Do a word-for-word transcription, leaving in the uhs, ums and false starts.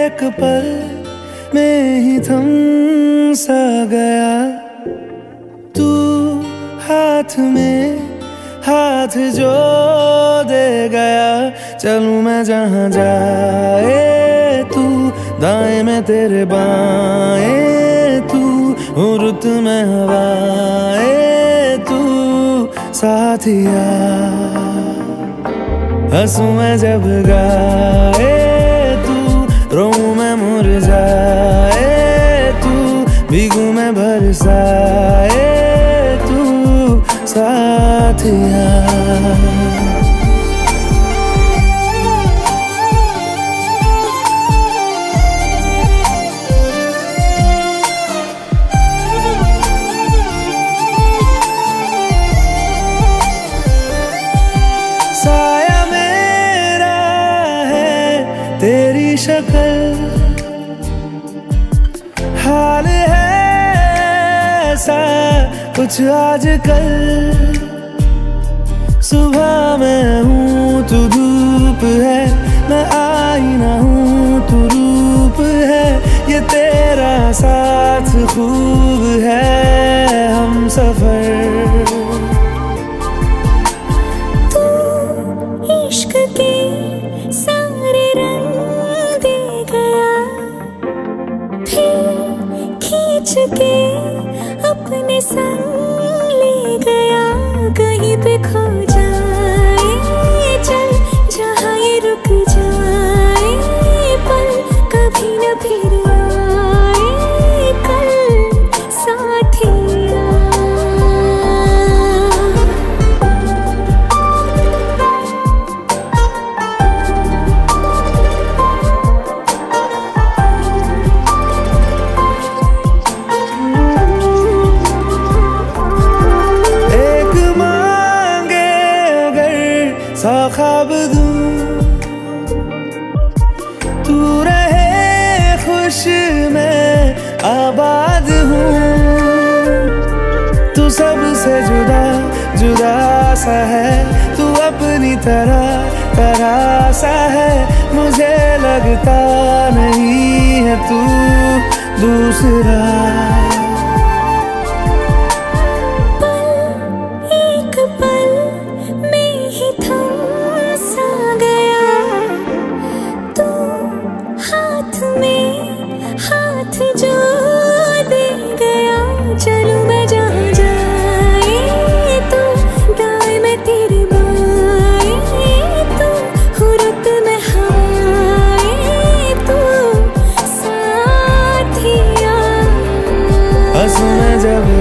एक पल में ही थम सा गया तू, हाथ में हाथ जो दे गया। चलूं मैं जहां जाए तू, दाएं में तेरे बाएं तू, रुत में हवाए तू साथिया। हंसूं मैं जब गाए तू, रोऊं मैं मुरझाए तू, भीगूं मैं बरसाए तू साथिया। साया मेरा है तेरी शक्ल, हाल है ऐसा कुछ आजकल। सुबह मैं हूँ तू धूप है, मैं आईना हूँ तू रूप है। ये तेरा साथ खूब है हम सफर। इश्क के सारे रंग दे गया, फिर खींच के अपने संग ले गया। कहीं पे खो जाए चल, जहाँ ये रुक जाए पल, कभी न फिर आए कल साथिया। सा ख्वाब दूं तू रहे खुश, मैं आबाद हूँ। तू सबसे जुदा जुदा सा है, तू अपनी तरह तरह सा है। मुझे लगता नहीं है तू दूसरा। हाथ जो दे गया, चलूं मैं जहां जाए तू, दाएं में तेरे बाएं तू, रुत में हवाए तू साथिया। हंसूं मैं जब